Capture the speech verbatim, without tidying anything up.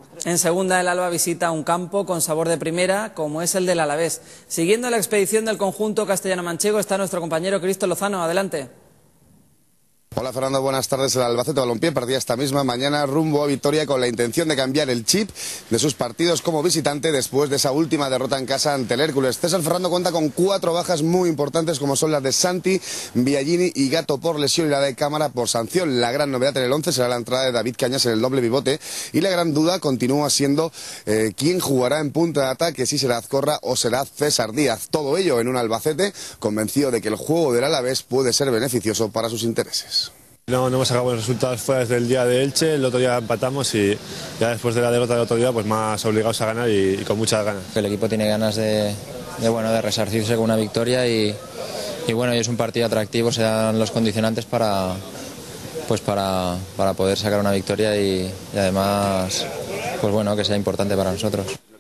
En segunda, el Alba visita un campo con sabor de primera, como es el del Alavés. Siguiendo la expedición del conjunto castellano-manchego está nuestro compañero Cristo Lozano. Adelante. Hola Fernando, buenas tardes. El Albacete Balompié partía esta misma mañana rumbo a Vitoria con la intención de cambiar el chip de sus partidos como visitante después de esa última derrota en casa ante el Hércules. César Ferrando cuenta con cuatro bajas muy importantes como son las de Santi, Biagini y Gato por lesión y la de Cámara por sanción. La gran novedad en el once será la entrada de David Cañas en el doble pivote y la gran duda continúa siendo eh, quién jugará en punta de ataque, si será Azcorra o será César Díaz. Todo ello en un Albacete convencido de que el juego del Alavés puede ser beneficioso para sus intereses. No, no hemos sacado buenos resultados fuera desde el día de Elche, el otro día empatamos y ya después de la derrota del otro día pues más obligados a ganar y, y con muchas ganas. El equipo tiene ganas de, de, bueno, de resarcirse con una victoria y, y bueno, y es un partido atractivo, se dan los condicionantes para, pues para, para poder sacar una victoria y, y además pues bueno, que sea importante para nosotros.